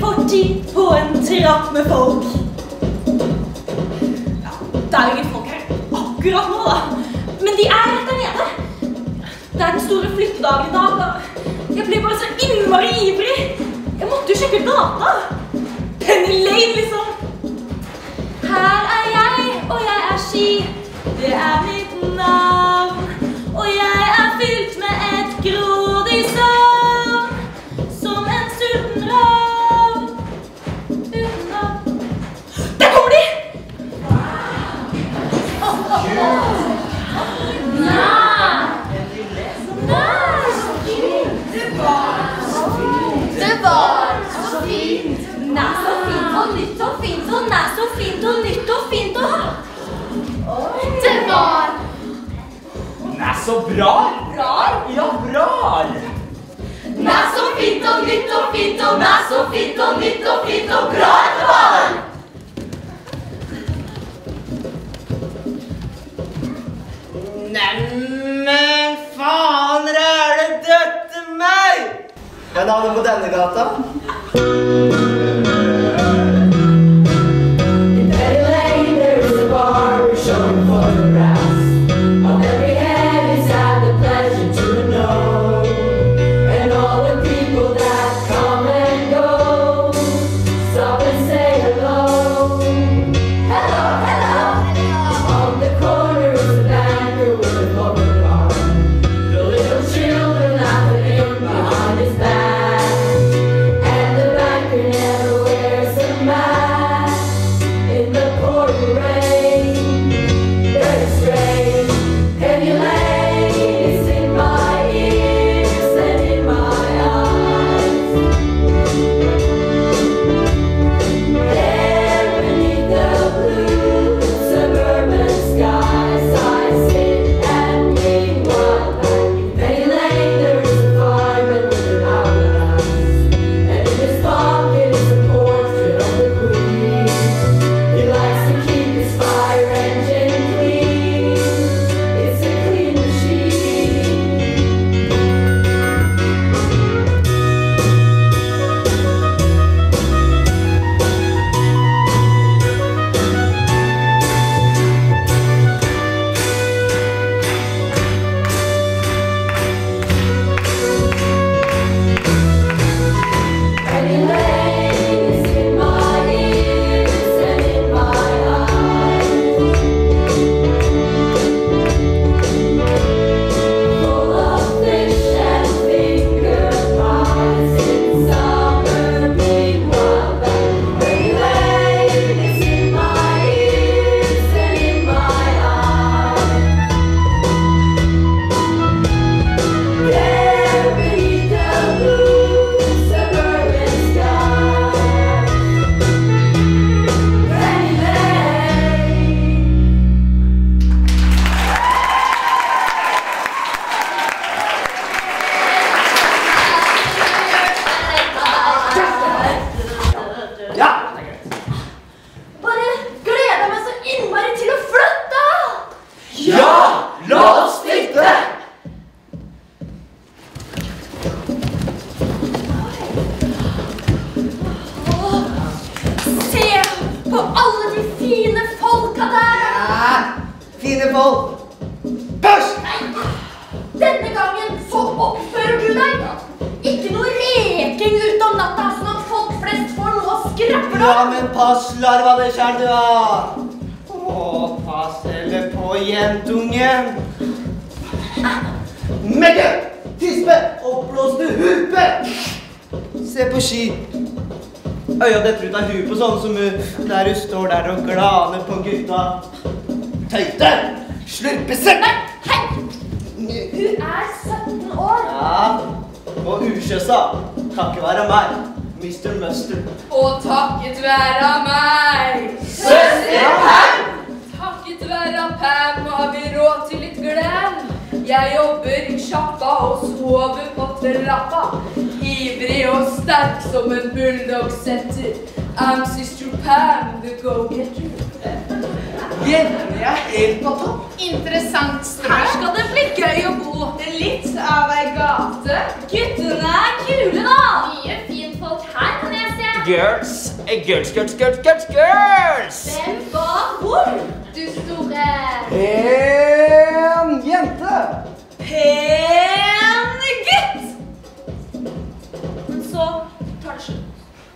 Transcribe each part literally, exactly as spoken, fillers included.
fortid på en trapp med folk. Ja, det er jo ingen folk her akkurat nå da, men de er rett der nede. Det er den store flyttedagen i dag, da. Jeg ble bare så innmari ivrig. Jeg måtte jo sjekke ut data. Penny Lane, liksom. Her er jeg, og jeg er ski. Det er mitt navn. Og jeg er fylt med et grådig savn. Som en sulten rav. Uten navn. Der kommer de! Det var så fint. Nei, så fint og nytt og fint og nei, så fint og nytt og fint og det var Nei, så bra. Bra? Ja, bra. Nei, så fint og nytt og fint og nei, så fint og nytt og fint og bra det var. Neimen, faen, er det døtte meg? Hva er navnet på denne gata? Ja, men pass, larva, det kjær du har. Åh, pass heller på jentungen. Megge, tispe, oppblåste hupe. Se på ski. Øya detter ut av huet på sånne som hun, der hun står der og glaner på gutta. Tøyte, slurpesøk. Hei, hun er sytten år. Ja, og ukjøsa, takket være meg. mister Mustard. Og takket være meg. Søster Pam! Takket være Pam har vi råd til litt glem. Jeg jobber i sjappa og sover på trappa. Ivrig og sterk som en bulldog-setter. I'm sister Pam, the go-getter. Jentene er helt på topp. Interessant strøm. Her skal det bli gøy å bo. Litt av ei gate. Guttene er kule da. Mye fint folk her kan jeg se. girls. Girls, girls, girls, girls, girls. Hvem var hvor? Du store... En jente. Pen gutt! Men så tar det slutt.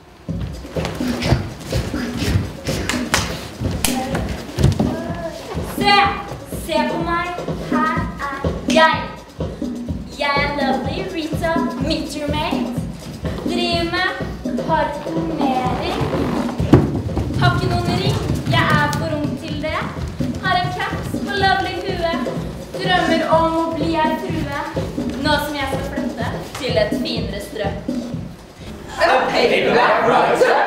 Se! Se på meg. Her er jeg. Jeg er lovely Rita, meet your mate. Driver med parfumering. Har ikke noen ring, jeg er for ung til det. Har en caps på lovely hue. Drømmer om å bli ei frue. Nå som jeg skal flytte til et finere strøk. Paperback writer.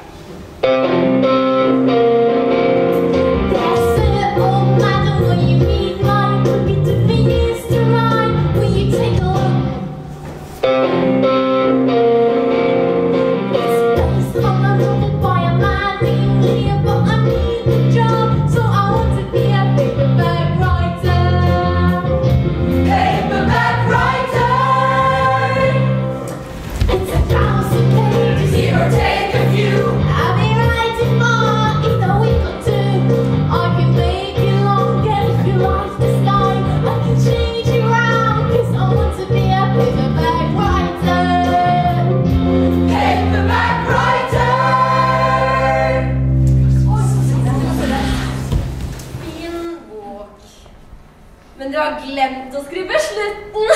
Men du har glemt å skrive slutten.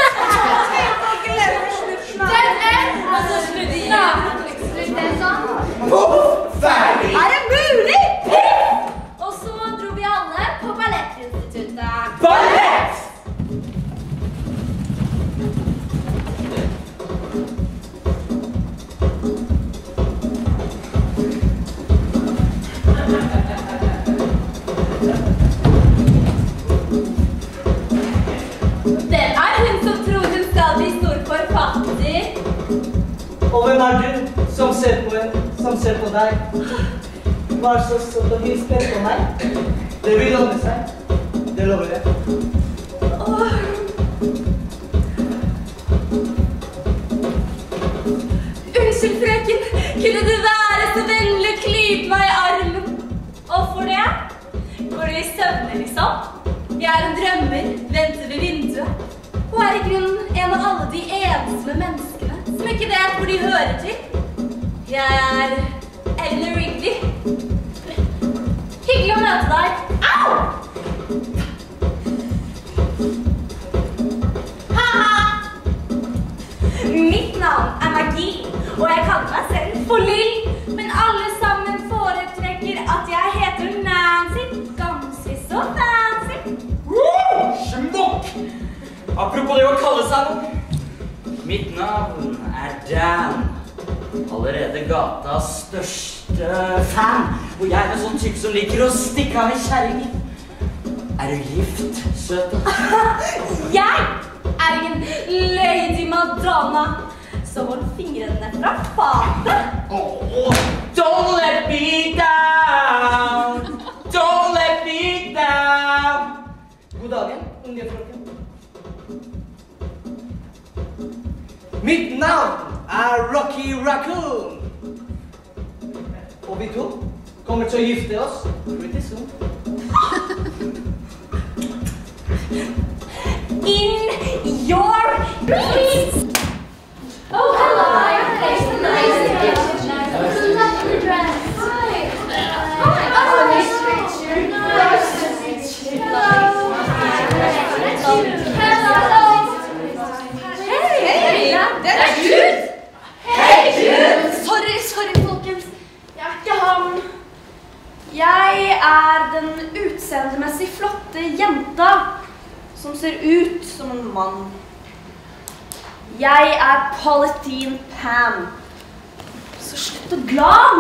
Glem slutten. Den er altså slutten da. Slutt er sånn. Ferdig. Er det mulig? Og så dro vi alle på ballettinstituttet. Ballett! Og hvem er du som ser på, som ser på deg? Vær så søt og hilse på meg. Det vil ordne seg. Det lover jeg. Åh. Unnskyld, frøken. Kunne du være så vennlig å klype meg i armen? Og for det? Går du i søvne, liksom? Jeg er en drømmer, venter ved vinduet. Og er i grunnen en av alle de ensomme menneskene som ikke vet hvor de hører til. Jeg er Eleanor Wrigley. Hyggelig å møte deg. Au! Haha! Mitt navn er Maggie, og jeg kaller meg selv for Lill. Men alle sammen foretrekker at jeg heter Nancy. Ganske så fancy. Woo! Smokk! Apropos det å kalle seg noe. Mitt navn er Dan. Allerede gatas største fan. Og jeg er en sånn type som liker å stikke av i kjærlighet. Er du gift, søte? Jeg er ingen Lady Madonna som holder fingrene fra fatet. Oh, don't let me down. Don't let me down. God dagen, unge frøken. Mitt navn er Rocky Raccoon. Og vi to kommer til å gifte oss pretty soon. In your dreams! Oh, hello. Nice to meet you. Lovely dress. Hi. Hi. Oh, nice to meet you. Nice to meet you. Hello. Hello. Det er Gud! Hei, Gud! Sorry, sorry, folkens. Jeg er ikke han. Jeg er den utseendemessig flotte jenta som ser ut som en mann. Jeg er Pauline Pam. Så slutt å glam!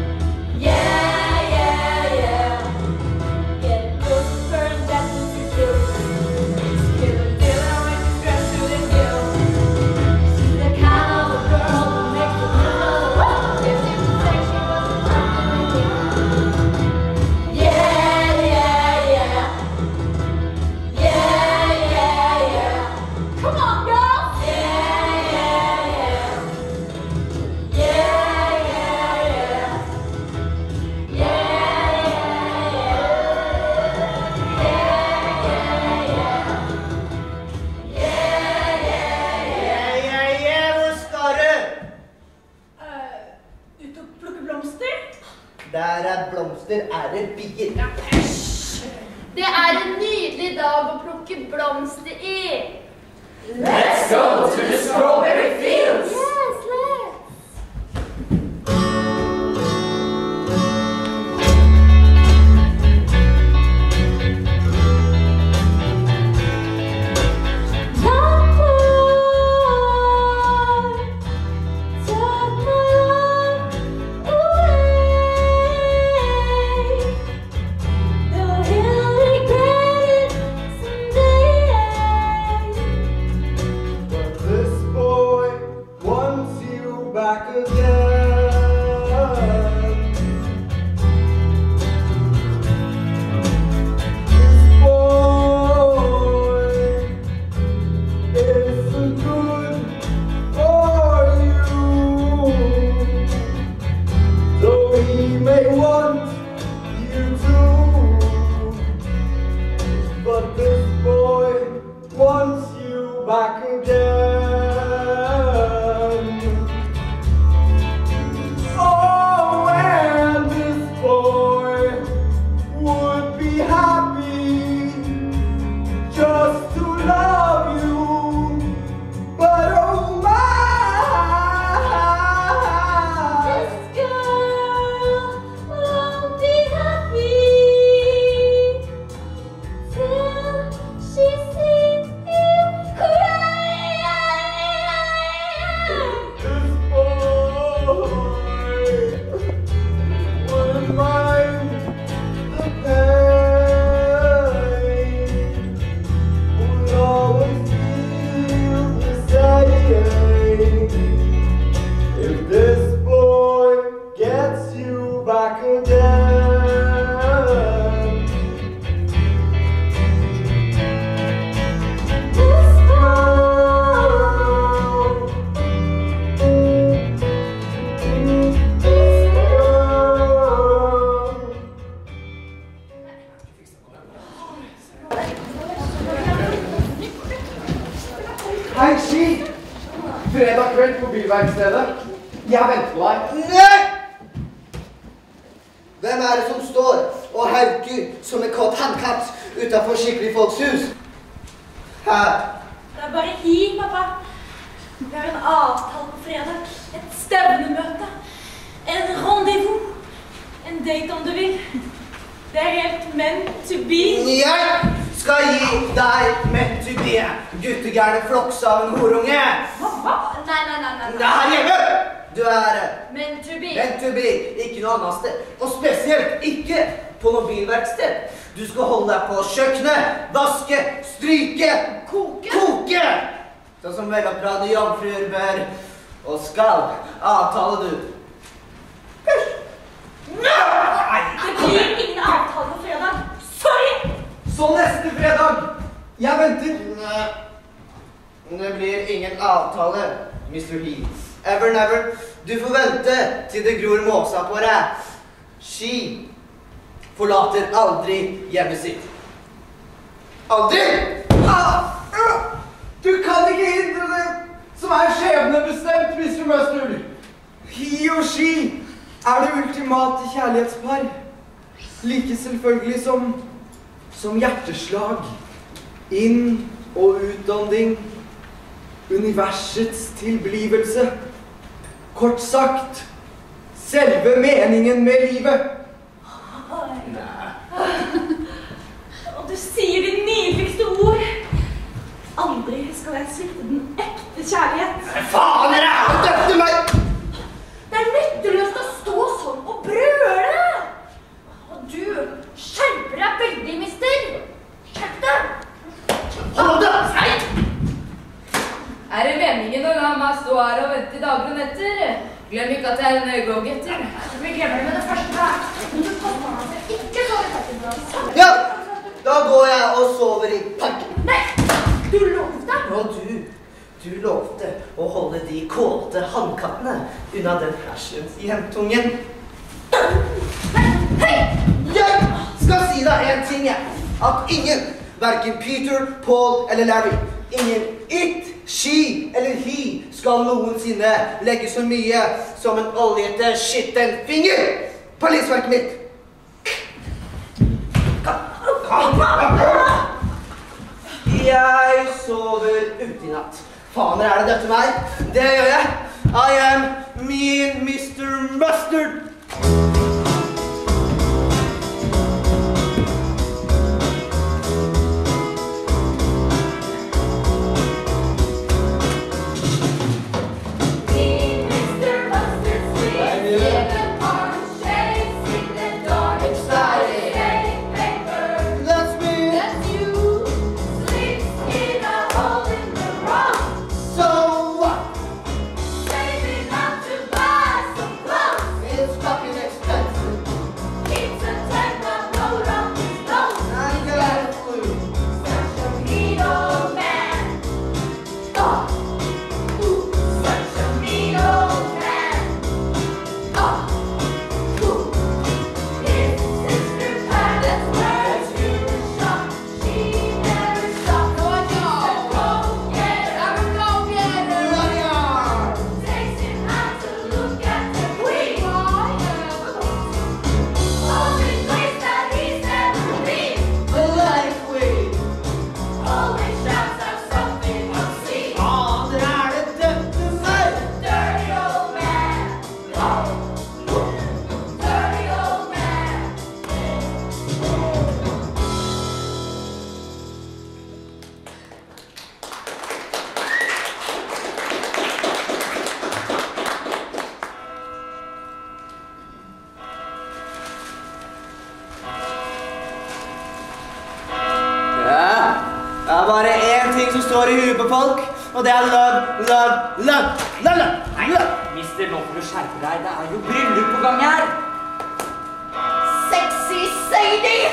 Kill er det bier. Det er en nydelig dag å plukke blomster i. Let's go to the strawberry fields! Yes, let's. Hei, Ski! Fredag kveld på bilverkstedet. Jeg venter på deg. Nei! Hvem er det som står og hauker som en kåt handkatt utenfor skikkelig folks hus? Her. Det er bare hi, pappa. Vi har en avtale på fredag. Et stevnemøte. En rendezvous. En date om du vil. Det er helt meant to be. Jeg skal gi deg meant to be, guttegærne floks av en horunge. Hva? Nei, nei, nei, nei. Det er her hjemme! Du er Meant to be. meant to be, ikke noe annet sted. Og spesielt ikke på noe bilverksted. Du skal holde deg på kjøkkenet, vaske, stryke, Koke. koke. Sånn som veloppdragne jomfruer bør og skal. Avtale du. Hysj! Nei! Det blir ingen avtale på fredag. Sorry! Så neste fredag. Jeg venter. Nei. Det blir ingen avtale, mister He. Ever never. Du får vente til det gror måsa på deg. Ski forlater aldri hjemmet sitt. Aldri! Ah, ah, du kan ikke hindre det som er skjebnebestemt, mister Mustard. He og Ski er det ultimate kjærlighetspar. Like selvfølgelig som, som hjerteslag, inn- og utånding, universets tilblivelse. Kort sagt, selve meningen med livet. Og du sier de nydeligste ord. Aldri skal jeg svikte den ekte kjærlighet. Faen, dere er jo døpte meg! Det er nytteløst å stå sånn og brøle. Og du skjerper deg veldig, mister. Skjerp deg. Hold deg! Hei! Er det meningen å la meg stå her og vente i dager og netter? Glem ikke at jeg er en go-getter. Vi glemmer det med det første. Men du passer meg at jeg ikke sover i parken. Ja, da går jeg og sover i parken. Nei, du lovte. Og du, du lovte å holde de kåte handkattene unna den hersens jentungen. Hei! Jeg skal si deg en ting, jeg. At ingen, hverken Peter, Paul eller Larry, ingen it, she eller he skal noensinne legge så mye som en oljete skitten finger på livsverket mitt. natt. Faner, er det dette meg? Det gjør jeg. I am mean mister Mustard. Det er bare én ting som står i huet på folk, og det er love, love, love, love, love. Nei, mister, nå får du skjerpe deg. Det er jo bryllup på gang her. Sexy Sadie!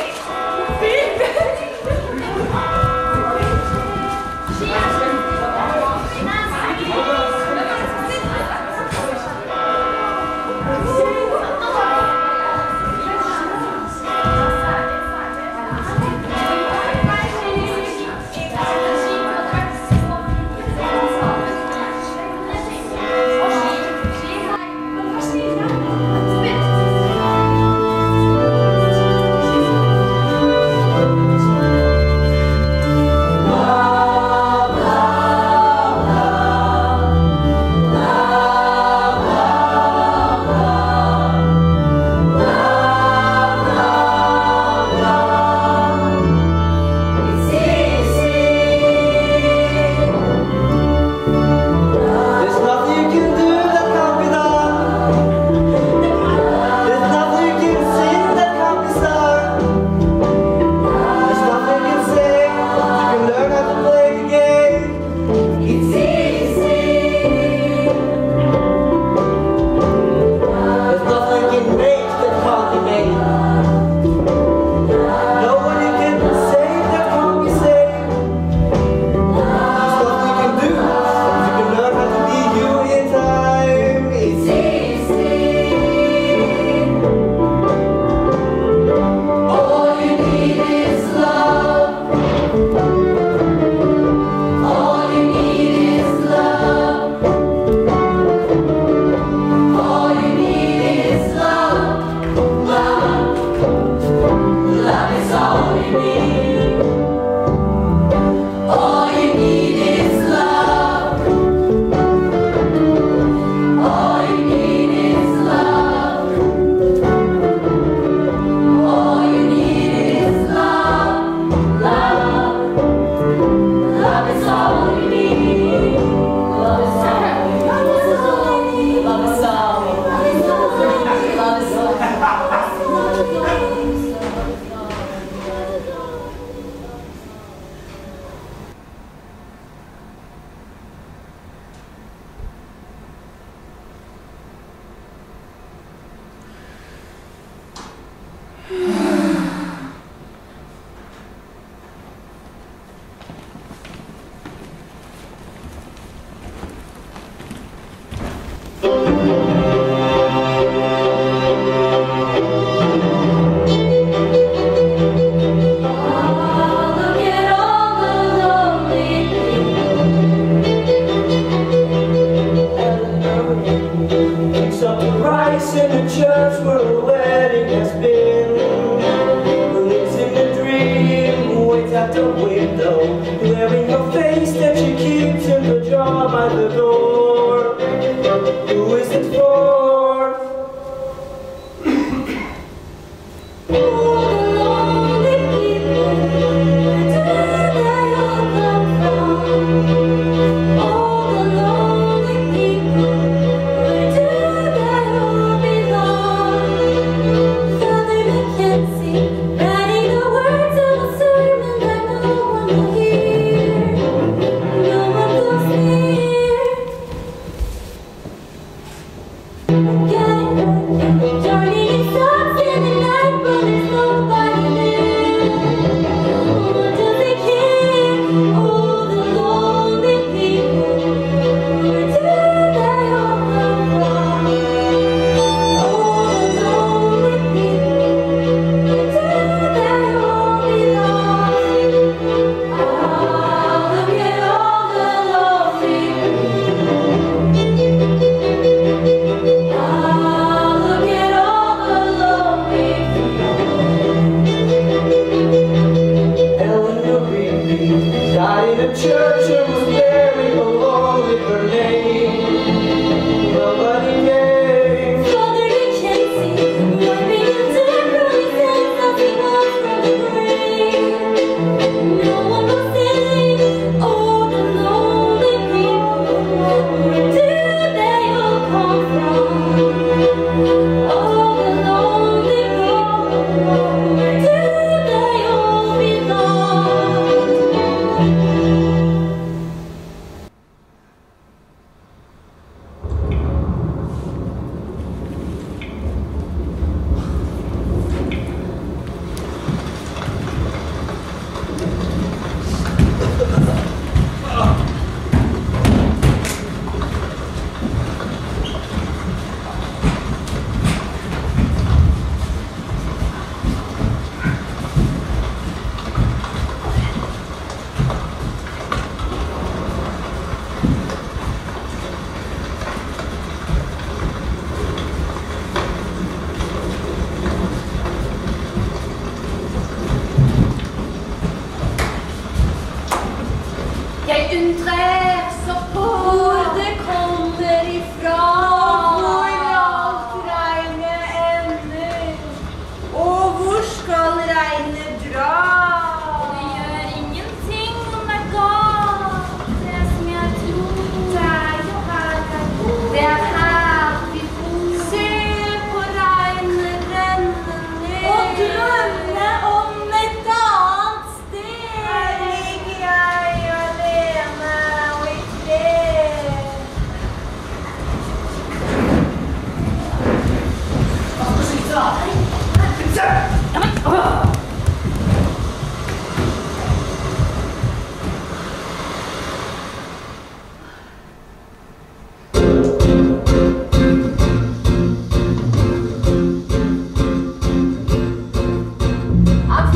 In the church where a wedding has been.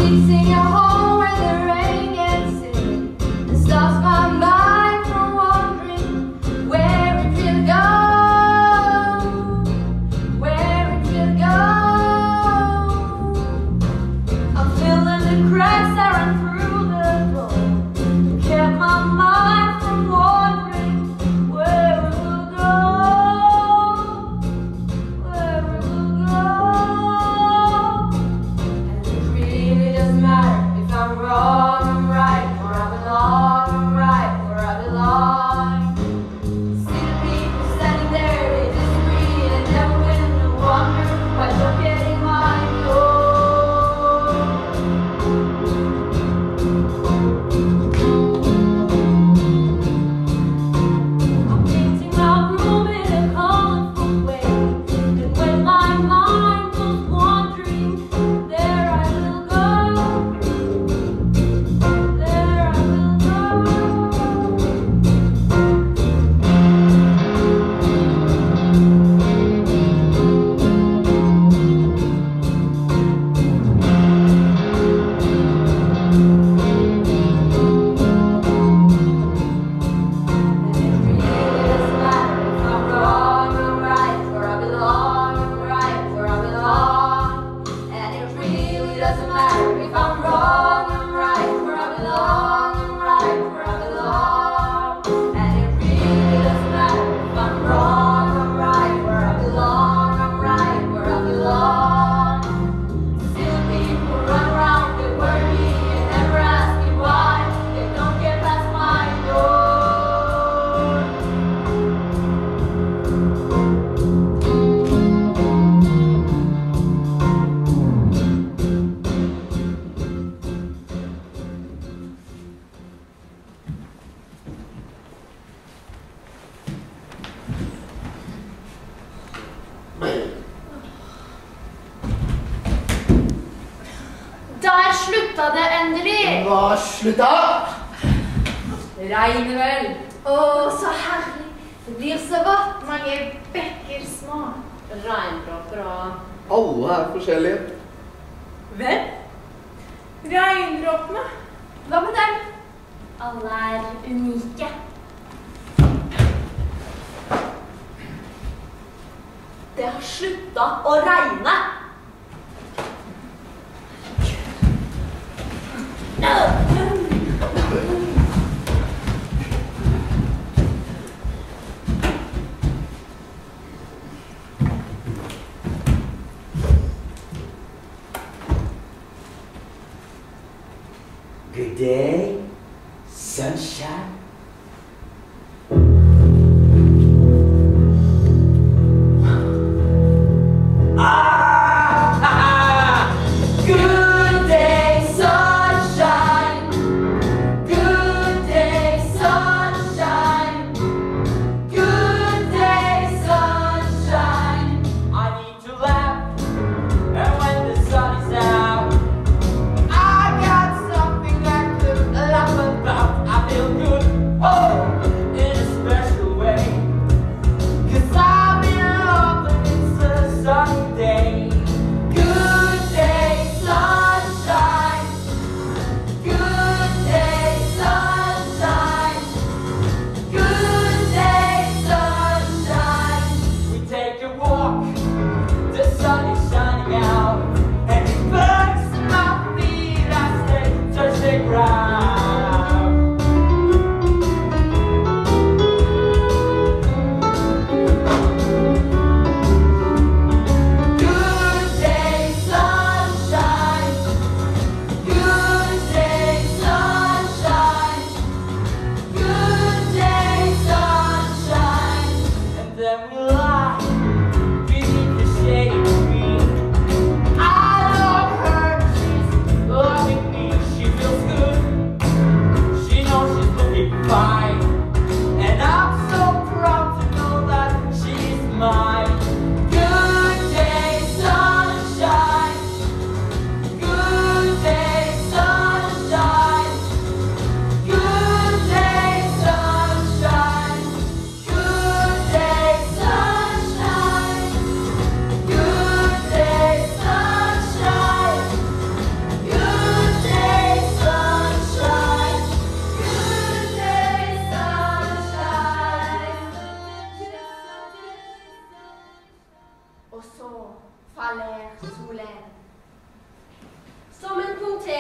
Chasing a home where the rain gets in and stops my mind from wondering where it will go, where it will go. I'm filling the cracks that run through the door, kept my mind from wondering where it will go, where it will go. And it really doesn't matter if I'm wrong, I'm right, or I belong, I'm right, or I belong. See the people standing there, they disagree and never win, no wonder why they're getting my door. I'm painting my room in a colorful way, and when my mind goes wandering, there I will go, there I will go. And it really doesn't matter if I'm wrong, I'm right, where I belong, I'm right, where I belong. And it really doesn't matter if I'm wrong, I'm right, where I belong, I'm right, where I belong. Still people run around, they worry me and never ask me why they don't get past my door. Der slutta det endelig! Hva slutta? Regner vel. Å, så herlig! Det blir så godt, mange bekker små. Regndråper og Alle er forskjellige. Vel? Regndråpene. Hva med dem? alle er unike. Det har slutta å regne. Good day, sunshine. Ah! Good day, sunshine. Good day, sunshine. Good day, sunshine. I need to laugh, and when the sun is out, I got something I could laugh about. I feel good.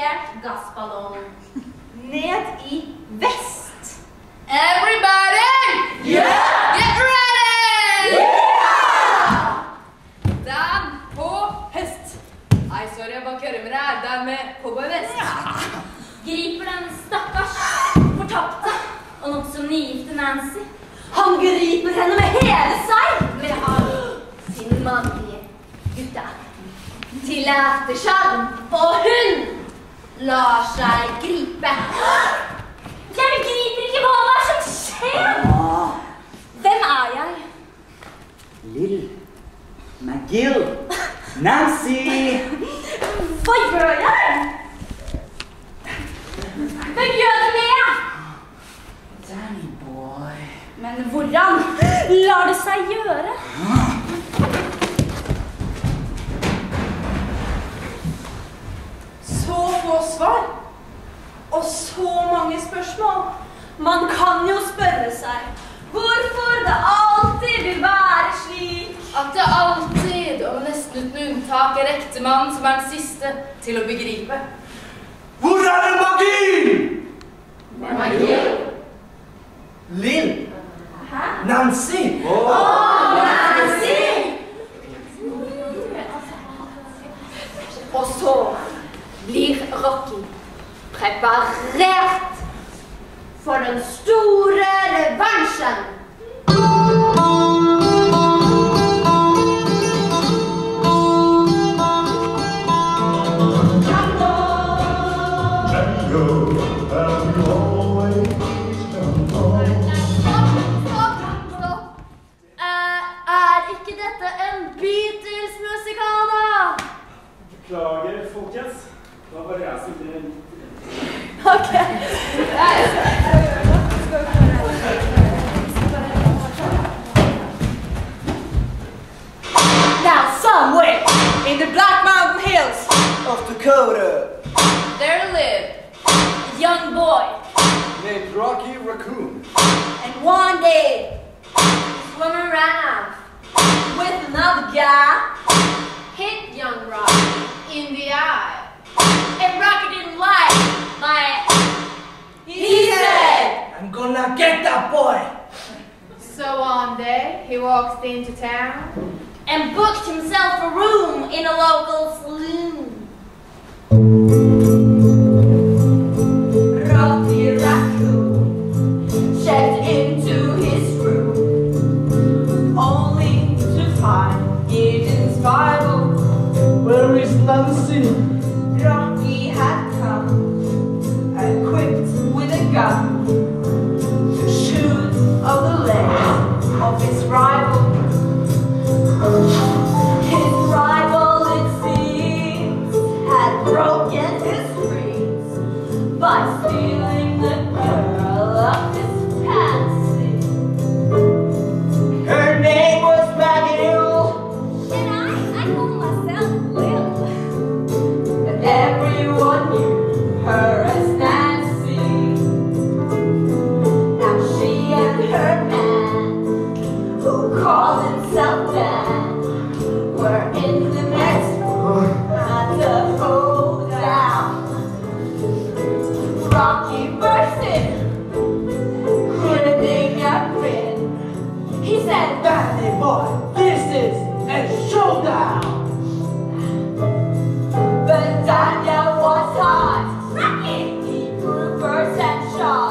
montert gassballong. Ned i vest. Everybody! Yeah! Get ready! Yeah! Dan på hest. Nei, sorry, jeg bare kører med deg. Dan med cowboyvest. Griper den stakkars fortapte og nok så nygifte Nancy. Han griper henne med hele seg. Med all sin mannlige gutta. Til ettersjøen, og hun lar seg gripe. Jeg begriper ikke hva det er som skjer. Hvem er jeg? Lill McGill. Nancy. Hva gjør jeg? Hvem gjør det med? Danny boy. Men hvordan lar det seg gjøre? Så få svar, og så mange spørsmål. Man kan jo spørre seg hvorfor det alltid vil være slik. At det alltid, og nesten uten unntak, er ektemannen som er den siste til å begripe. Hvor er det magien? Magi? Lill. Hæ? Nancy. Åh, Nancy! Og så blir Rocky preparert for den store revansjen. Er ikke dette en Beatles-musikal da? Beklager, folkens. Det var bare jeg som ble litt. Ok. Now somewhere in the Black Mountain Hills Of Dakota. There lived a young boy, Named Rocky Raccoon. and one day this woman ran out with another guy, hit young Rocky in the eye, and Rocky didn't like my. He said, I'm gonna get that boy. So one day, he walked into town. and booked himself a room in a local saloon. Rocky Raccoon checked into his room, only to find in his Bible, Where is Nancy? Rocky had come, equipped with a gun, to shoot off the legs of his rival. His rival, it seems, had broken his dreams by stealing the girl of his fancy. Her name was Maggie, and I, I called myself Lil. But everyone knew her as Nancy. Now she and her man, who called himself Dan, were in the next room at the hold down. Rocky burst in, grinning a grin. He said, Danny boy, this is a showdown. but Daniel was hot. Rocky! He reversed and shot.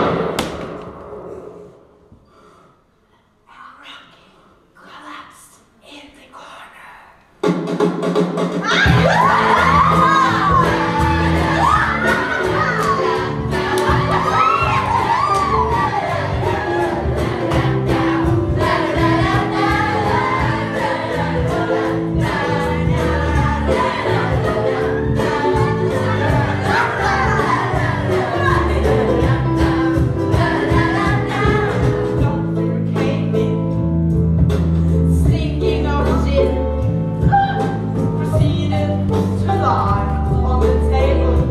Rocky collapsed in the corner. Doctor came in, stinking of gin, proceeded to lie on the table.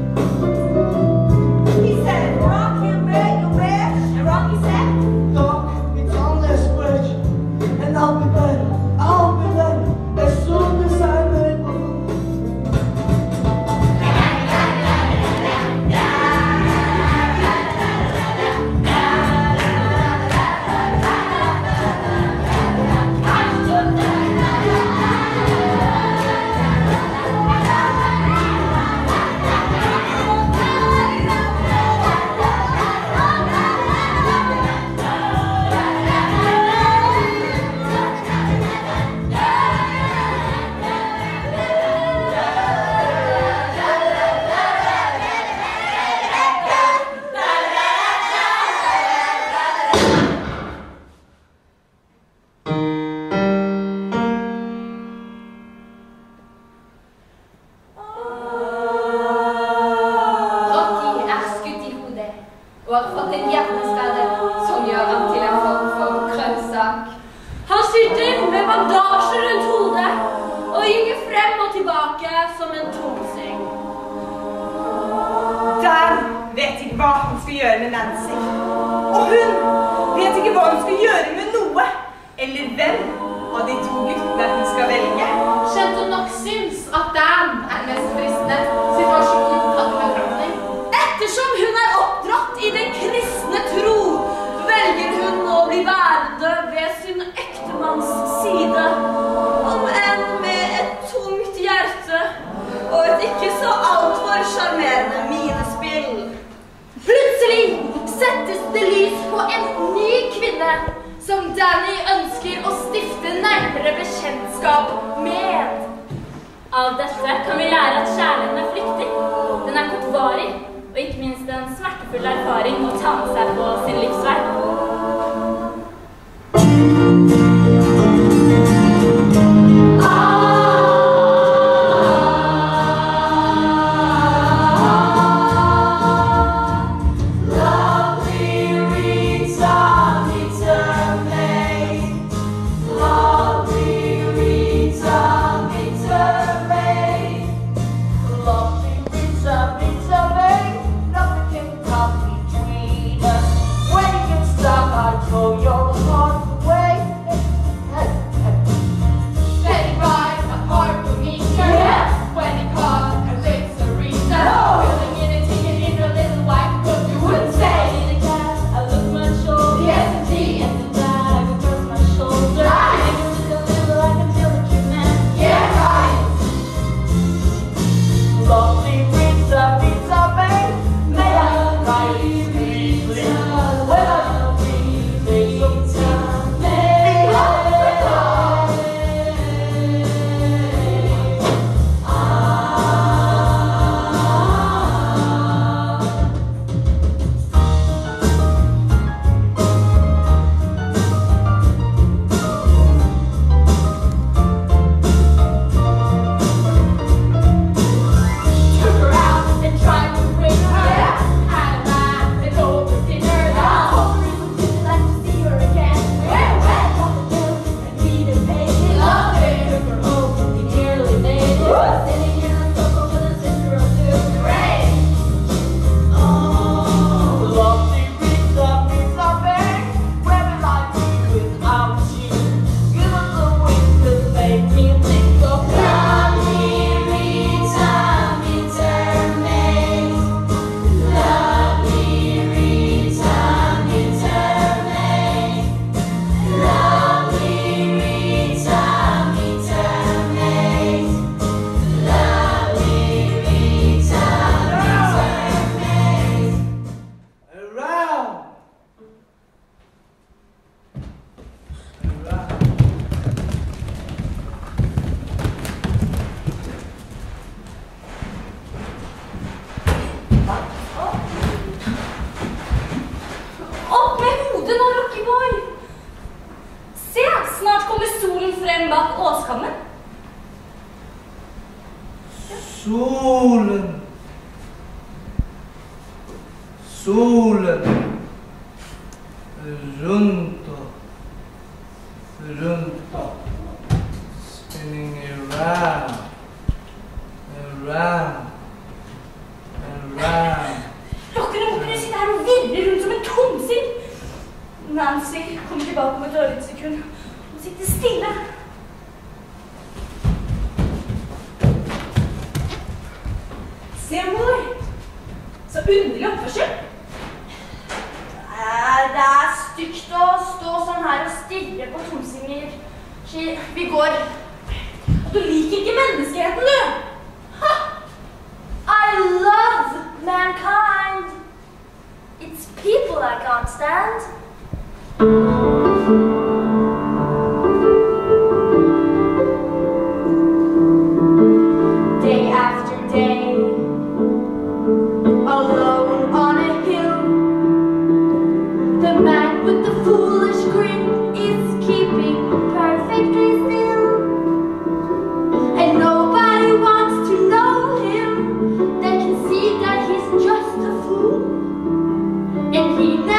He said, Rocky, make a wish. And Rocky said, Doc, it's on this bridge, and I'll be better. I'll be better as soon as I'm able. en hjerteskade som gjør han til en form for grønnsak. Han sitter med bandasjer rundt hodet og gynger frem og tilbake som en tomsing. Dan vet ikke hva han skal gjøre med Nancy. Og hun vet ikke hva hun skal gjøre med noe, eller hvem av de to guttene hun skal velge. Skjønt hun nok syns at Dan er mest fristende. Situasjonen tatt med betraktning. Ettersom hun er oppdratt i den kristne tro, velger hun å bli værende ved sin ektemanns side, om enn med et tungt hjerte og et ikke så altfor sjarmerende minespill. Plutselig settes det lys på en ny kvinne som Danny ønsker å stifte nærmere bekjentskap med. Av dette kan vi lære at kjærligheten er flyktig. Den er kortvarig, og ikke minst en smertefull erfaring å ta med seg på sin livsvei. Solen. Solen. Rundt og rundt og spinning around, around, around. Rockerne må kunne sitte her og virre rundt som en tomsing. Nancy kommer tilbake om et ørlite og sitter stille. Se, mor. Så underlig oppførsel. Det er stygt å stå sånn her og stirre på tomsinger. Vi går. Du liker ikke menneskeheten, du. Ha! I love mankind. It's people I can't stand. Day after day, alone on a hill, the man with the foolish grin is keeping perfectly still, and nobody wants to know him. They can see that he's just a fool, and he never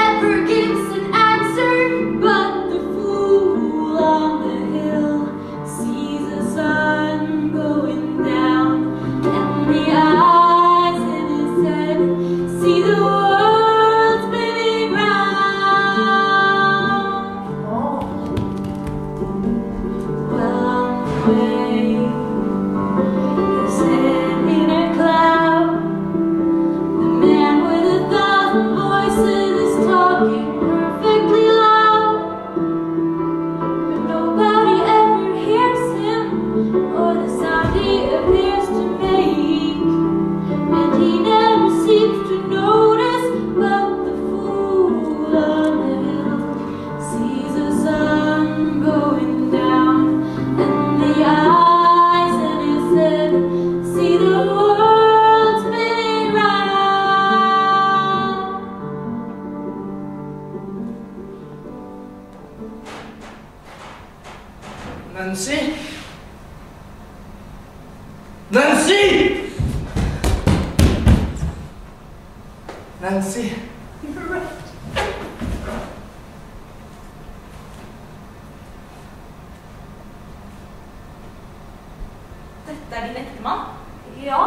Nancy. Dette er din ektemann? Ja.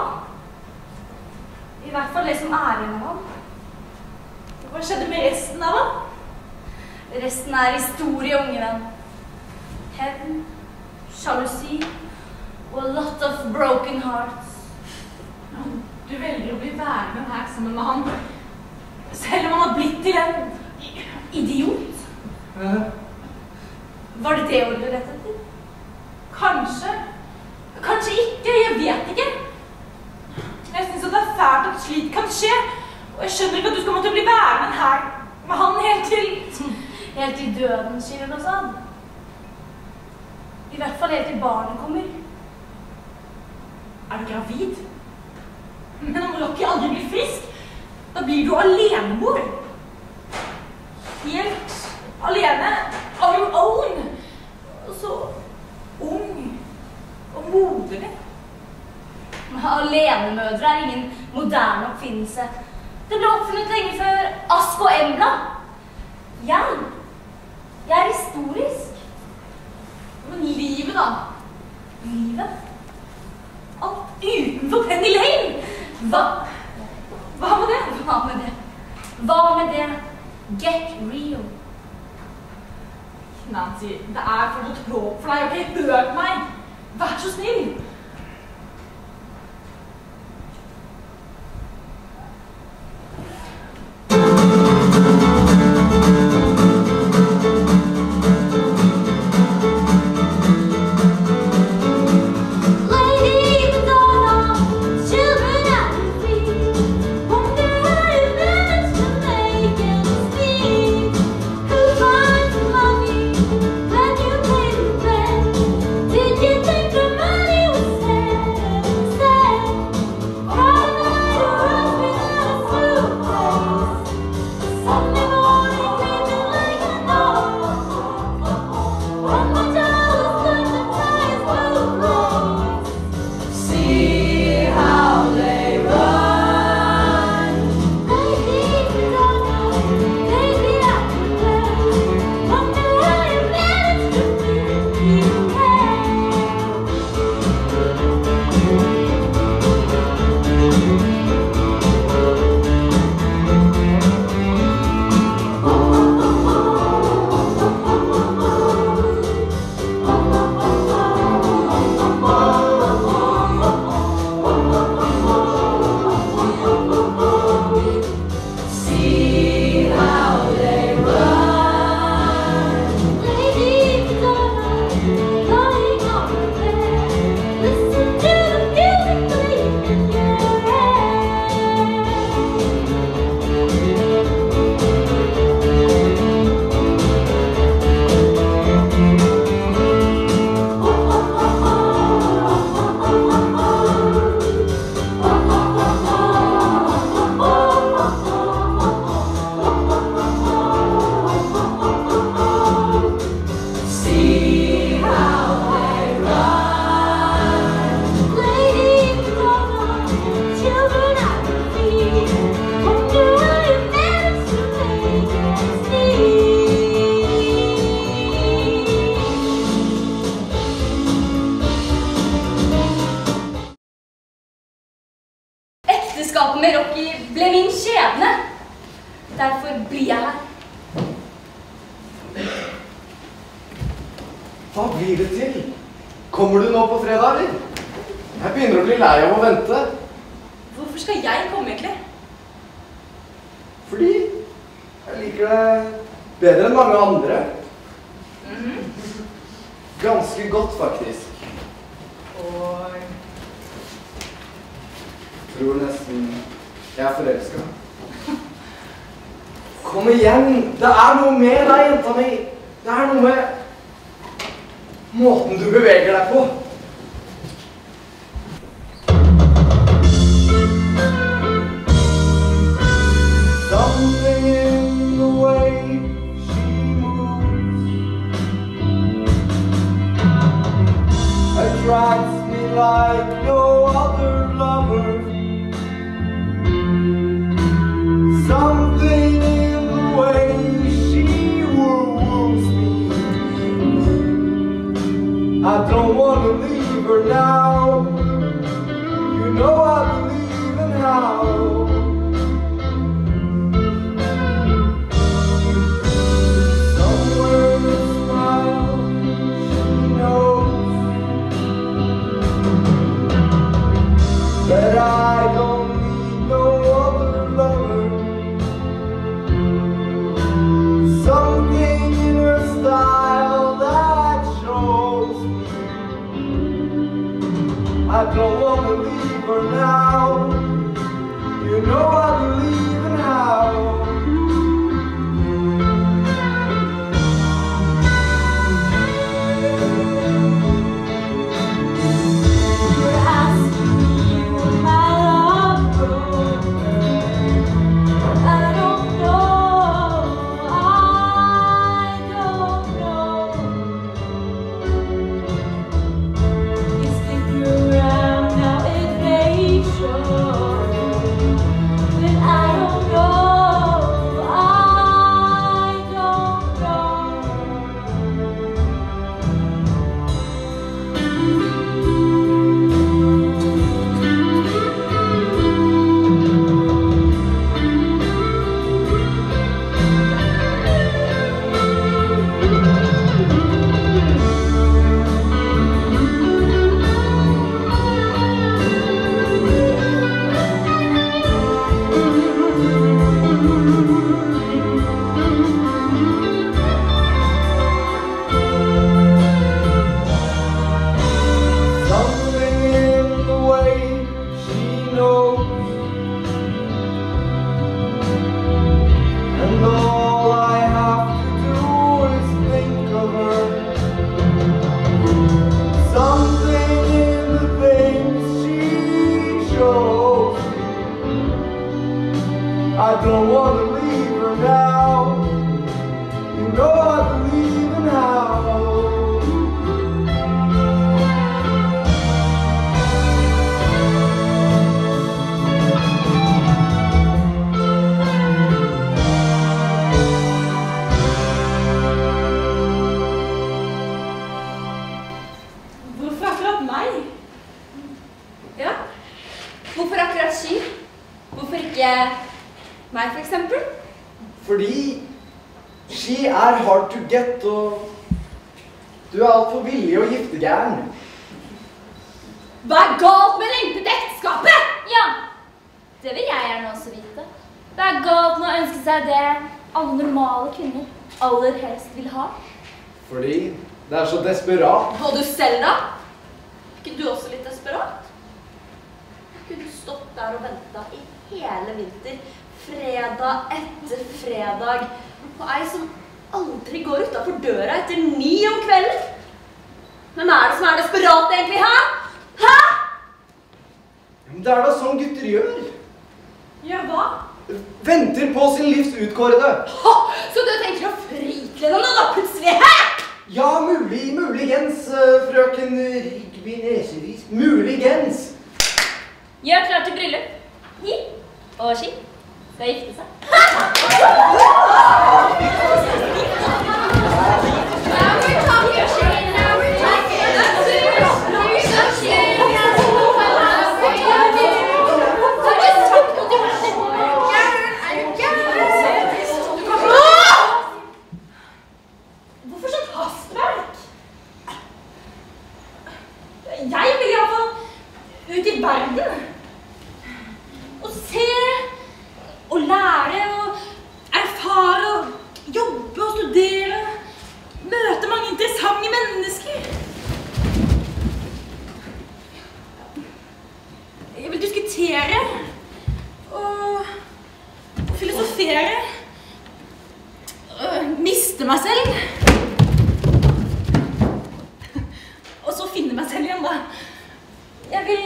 I hvert fall det som er igjen av ham. Hva skjedde med resten av ham? Resten er historie, unge venn. Hevn, sjalusi og a lot of broken hearts. Du velger å bli værende her sammen med han, selv om han har blitt til en idiot. Hæ? Var det det ordet rett etter? Kanskje. Kanskje ikke, jeg vet ikke. Jeg synes at det er fælt at slikt kan skje, og jeg skjønner ikke at du skal måtte bli værende her med han helt til... Helt til døden skiller oss ad. I hvert fall helt til barnet kommer. Er du gravid? Men om Rocky aldri blir frisk, da blir du alenemor. Helt alene, on your own. Og så ung og moderlig. Alenemødre er ingen moderne oppfinnelse. Det ble oppfunnet lenge før Ask og Embla. Jeg, jeg er historisk. Men livet da? Livet? Alt utenfor Penny Lane? Hva? Hva med det? Hva med det? Hva med det? Get real. Nancy, det er for å trå for deg, ok? Hør meg. Vær så snill. Ekteskapet med Rocky ble min skjebne. Derfor blir jeg her. Hva blir det til? Kommer du nå på fredag, eller? Jeg begynner å bli lei av å vente. Hvorfor skal jeg komme, egentlig? Fordi jeg liker det bedre enn mange andre. Mhm. Ganske godt, faktisk. Og... Tror nesten jeg er forelsket. Kom igjen! Det er noe med deg, jenta mi! Det er noe med måten du beveger deg på. Something in the way she moves attracts me like no other lover. I don't want to leave her now. You know I believe in how. Hvorfor akkurat meg? Ja. Hvorfor akkurat Ski? Hvorfor ikke meg, for eksempel? Fordi Ski er hard to get, og du er alt for villig og giftegæren. Hva er galt med lengtet ekteskapet? Ja, det vil jeg gjerne også vite. Det er galt med å ønske seg det alle normale kvinner aller helst vil ha. Fordi det er så desperat. Og du selv da? Er ikke du også litt desperat? Kunne du stått der og ventet i hele vinter, fredag etter fredag, på ei som aldri går utenfor døra etter ni om kvelden? Hvem er det som er desperat egentlig, hæ? Hæ? Men det er da sånn gutter gjør. Gjør hva? Venter på sin livs utkårede. Ha! Så du tenker å frikle deg nå da plutselig, hæ? Ja, mulig, muligens, uh, frøken Rigby Nesevis. Muligens. Gjør klart til bryllup. Hi og Ski skal gifte seg. Hvorfor sånt hastverk? Jeg vil i hvert fall ut i verden. Og se, og lære, og erfare, og jobbe og studere. Møte mange interessante mennesker. Jeg vil diskutere, og, og filosofere. Og miste meg selv. Og så finne meg selv igjen, da. Jeg vil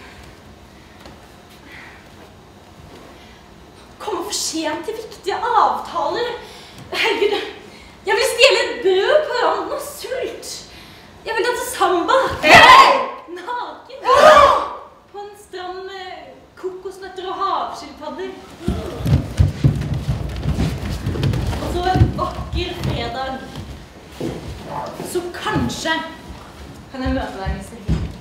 komme for sent til viktige avtaler. Herregud, jeg vil stjele et brød på randen av sult. Jeg vil danse samba. Hey! Naken. På en strand med kokosnøtter og havskilpadder. Og så en vakker fredag. Så kanskje kan jeg møte deg, mister.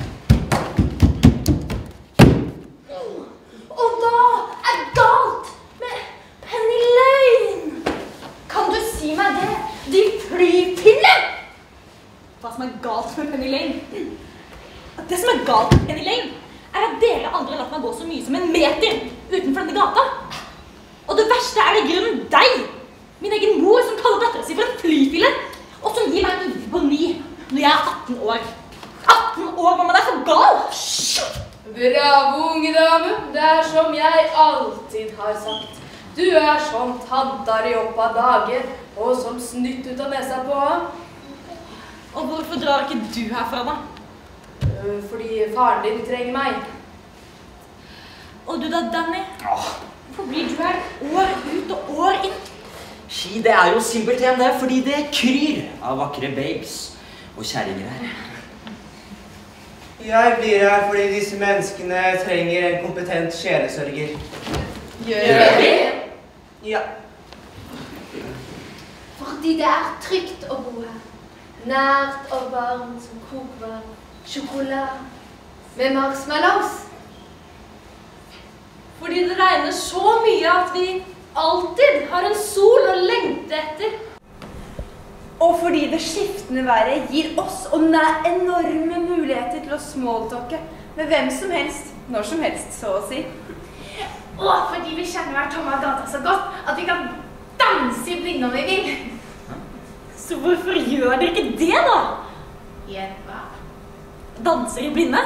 Og da er galt med Penny Lane. Kan du si meg det, de flypille? Hva som er galt med Penny Lane? Det som er galt med Penny Lane, er at dere aldri har latt meg gå så mye som en meter utenfor denne gata. Og det verste er i grunnen deg, min egen mor, som kaller datteren sin for en flypille, og som gir meg en på ny når jeg er atten år. atten år, mamma, det er så gal! Shit! Bravo, unge dame. Det er som jeg alltid har sagt. Du er som tantar i opp av dager, og som snytt ut av nesa på ham. Og hvorfor drar ikke du herfra, da? Øh, Fordi faren din trenger meg. Og du da, Danny? Hvorfor blir du her år ut og år inn? Ski, det er jo simpelthen det, fordi det kryr av vakre babes og kjerringer her. Jeg blir her fordi disse menneskene trenger en kompetent sjelesørger. Gjør vi? Ja. Fordi det er trygt å bo her. Nært og varmt som kokvar sjokolade med marshmallows. Fordi det regner så mye at vi alltid har en sol å lengte etter. Og fordi det skiftende været gir oss og nær enorme muligheter til å smalltalke med hvem som helst, når som helst, så å si. Og fordi vi kjenner hver tomme av gata så godt at vi kan danse i blinde om vi vil. Så hvorfor gjør dere ikke det, da? Gjør hva? Danser i blinde?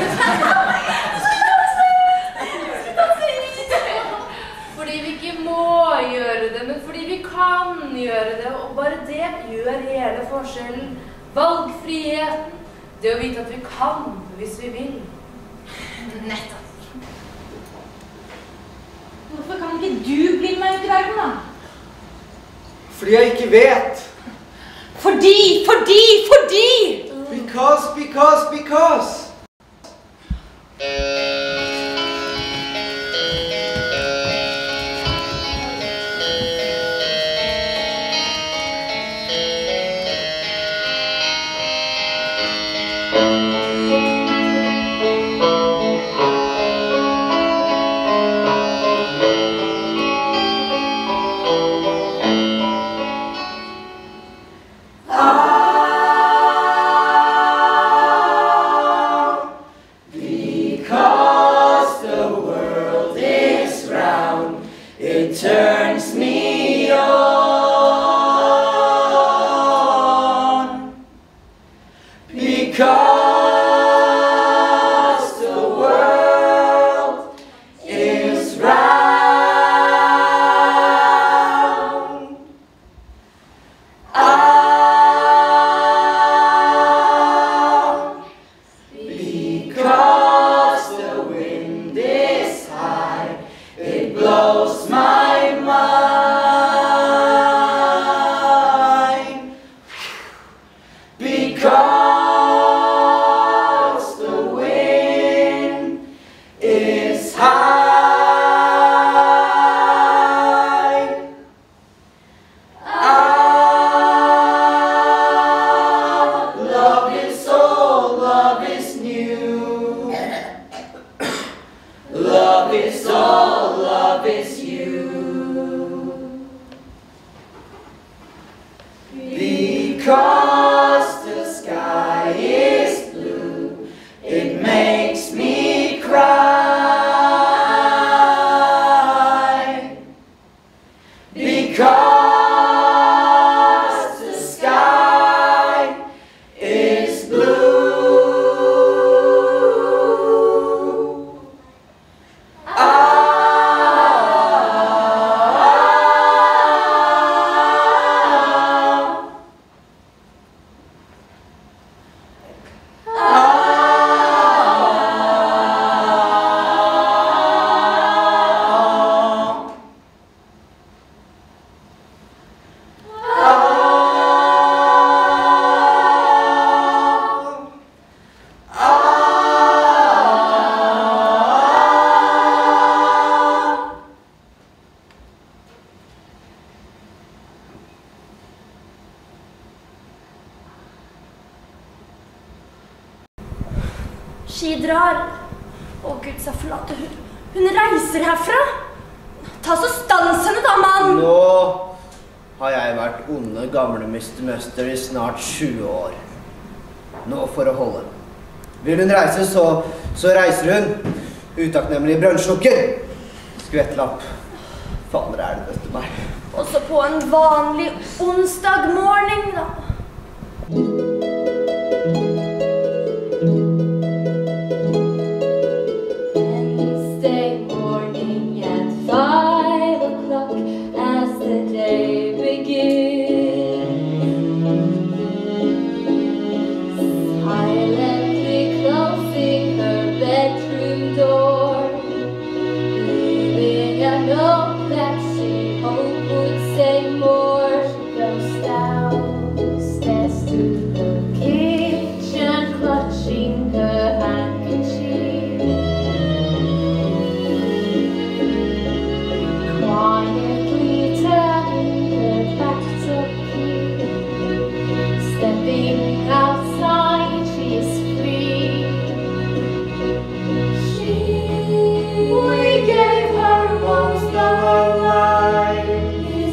Fordi vi ikke må gjøre det, men fordi vi kan gjøre det, og bare det gjør hele forskjellen. Valgfriheten, det å vite at vi kan hvis vi vil. Nettopp. Hvorfor kan ikke du bli verden, da? Fordi jeg ikke vet. Fordi, fordi, fordi! Because, because, because. Turns me on because the world is round. Ah, because the wind is high, it blows my mind. Because the wind is high. Ah, love is old, love is new. Love is all, love is you. Because the sky is blue, it makes me cry. Because the sky is blue. Ski drar. Å Gud, så forlater hun. Hun reiser herfra. Ta så stans henne da, mann! Nå har jeg vært onde gamle mister Møster i snart tjue år. Nå for å holde. Vil hun reise, så, så reiser hun. Utakknemlig brønnslukker. Skvettlapp. Fader er det dette meg. Også på en vanlig onsdag morgen, da. Wednesday morning at five o'clock as the day begins. Silently closing her bedroom door, leaving a note that she hoped would say more. She goes downstairs to the kitchen, clutching her handkerchief. Quietly turning her back to keep. Stepping outside, she is free. She, we gave her most of her life. Is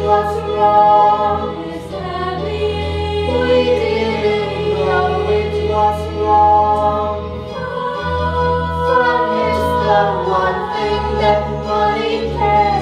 what's wrong is heavy. We didn't know it was wrong. Fun is the one thing that money can